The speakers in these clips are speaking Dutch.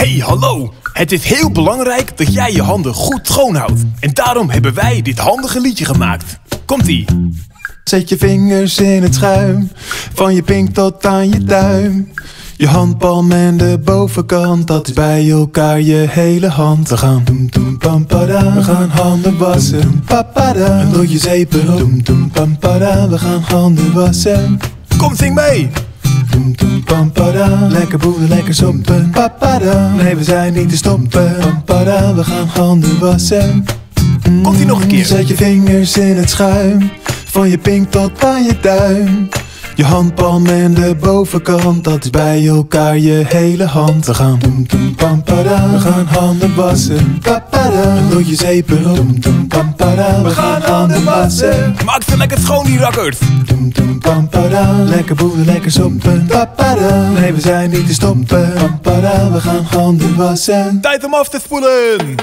Hey, hallo! Het is heel belangrijk dat jij je handen goed schoonhoudt. En daarom hebben wij dit handige liedje gemaakt. Komt-ie! Zet je vingers in het schuim, van je pink tot aan je duim. Je handpalm en de bovenkant, dat is bij elkaar je hele hand. We gaan toem toem pam pada, we gaan handen wassen, papada. En door je zeep erop, toem toem pam pada, we gaan handen wassen. Kom, zing mee! Toem toem pam pada, lekker boeren, lekker soppen, papada. Nee, we zijn niet te stoppen, pam pada, we gaan handen wassen. Komt-ie nog een keer? Zet je vingers in het schuim, van je pink tot aan je duim. Je handpalm en de bovenkant, dat is bij elkaar je hele hand. We gaan toem toem pam pada, we gaan handen wassen, papada. En door je zeep erop, toem toem pam pada, we gaan handen wassen. Maak ze lekker schoon, die rakkers! Toem toem pam pada, lekker boeren, lekker soppen, papada. Nee, we zijn niet te stoppen, pam pada, we gaan handen wassen. Tijd om af te spoelen!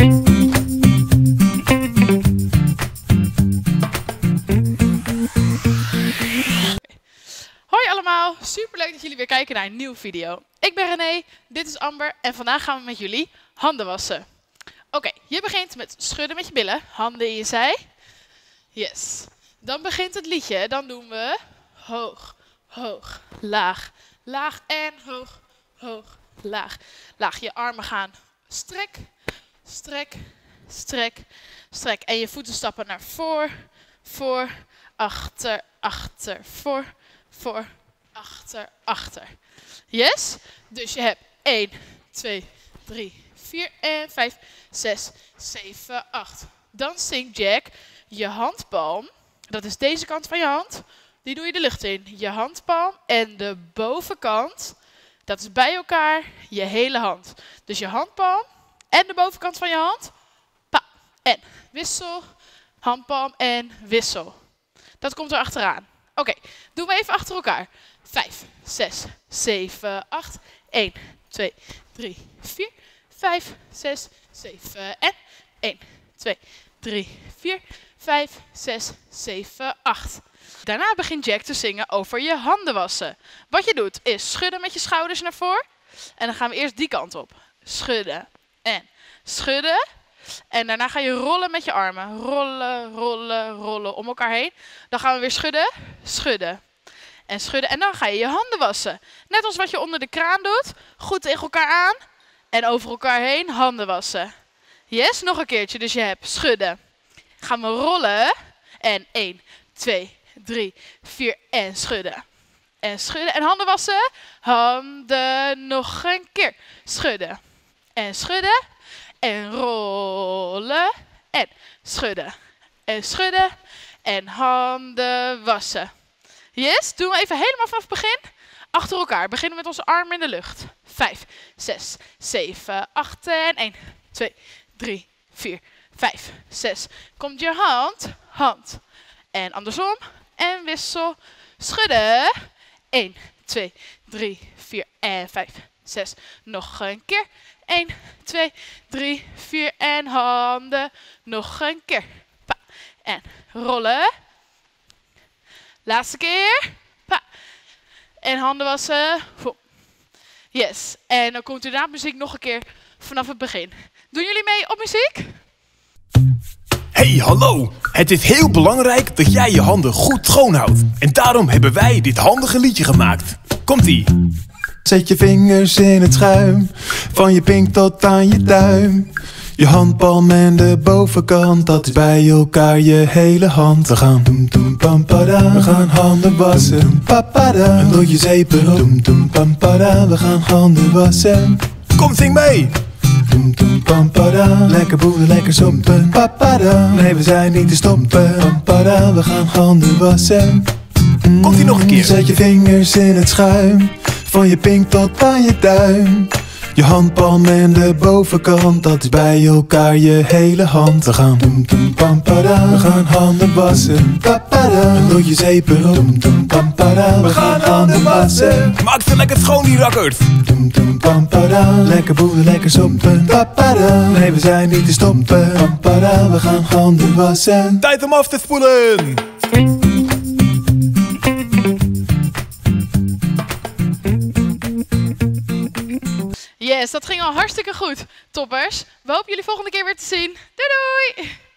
Hoi allemaal, superleuk dat jullie weer kijken naar een nieuwe video. Ik ben René, dit is Amber en vandaag gaan we met jullie handen wassen. Oké, je begint met schudden met je billen, handen in je zij. Yes. Dan begint het liedje, dan doen we hoog, hoog, laag, laag en hoog, hoog, laag. Laag, je armen gaan strek, strek, strek, strek. En je voeten stappen naar voor, voor, achter, achter, voor, voor, achter, achter. Yes? Dus je hebt 1, 2, 3, 4 en 5, 6, 7, 8. Dan zingt Jack je handpalm. Dat is deze kant van je hand. Die doe je de lucht in. Je handpalm en de bovenkant. Dat is bij elkaar je hele hand. Dus je handpalm en de bovenkant van je hand. Pa. En wissel. Handpalm en wissel. Dat komt er achteraan. Oké, doen we even achter elkaar. 5, 6, 7, 8. 1, 2, 3, 4, 5, 6, 7 en 1, 2, 3, 4, 5, 6, 7, 8. Daarna begint Jack te zingen over je handen wassen. Wat je doet is schudden met je schouders naar voren. En dan gaan we eerst die kant op. Schudden en schudden. En daarna ga je rollen met je armen. Rollen, rollen, rollen om elkaar heen. Dan gaan we weer schudden, schudden en schudden. En dan ga je je handen wassen. Net als wat je onder de kraan doet. Goed tegen elkaar aan. En over elkaar heen handen wassen. Yes, nog een keertje. Dus je hebt schudden. Gaan we rollen. En 1, 2, 3, 4 en schudden. En schudden en handen wassen. Handen nog een keer. Schudden. En schudden. En rollen. En schudden. En schudden. En handen wassen. Yes, doen we even helemaal vanaf het begin. Achter elkaar. Beginnen met onze armen in de lucht. 5, 6, 7, 8 en 1, 2, 3, 4, 5, 6. Komt je hand. Hand. En andersom. En wissel. Schudden. 1, 2, 3, 4 en 5, 6. Nog een keer. 1, 2, 3, 4 en handen. Nog een keer. Pa. En rollen. Laatste keer. Pa. En handen wassen. Yes. En dan komt inderdaad muziek nog een keer vanaf het begin. Doen jullie mee op muziek? Hey, hallo! Het is heel belangrijk dat jij je handen goed schoonhoudt. En daarom hebben wij dit handige liedje gemaakt. Komt-ie! Zet je vingers in het schuim, van je pink tot aan je duim. Je handpalm en de bovenkant, dat is bij elkaar je hele hand. We gaan toem toem pam pada, we gaan handen wassen, papada. En door je zeep erop, toem toem pam pada, we gaan handen wassen. Kom, zing mee! Toem toem pam pada, lekker boeren, lekker soppen, papada. Nee, we zijn niet te stoppen, pam pada, we gaan handen wassen. Komt-ie nog een keer? Zet je vingers in het schuim, van je pink tot aan je duim. Je handpalm en de bovenkant, dat is bij elkaar je hele hand. We gaan toem toem pam pada, we gaan handen wassen, papada. En door je zeep erop, toem toem pam pada, we gaan handen wassen. Maak ze lekker schoon, die rakkers! Toem toem pam pada, lekker boeren, lekker soppen, papada. Nee, we zijn niet te stoppen, pam pada, we gaan handen wassen. Tijd om af te spoelen! Yes, dat ging al hartstikke goed. Toppers. We hopen jullie volgende keer weer te zien. Doei doei!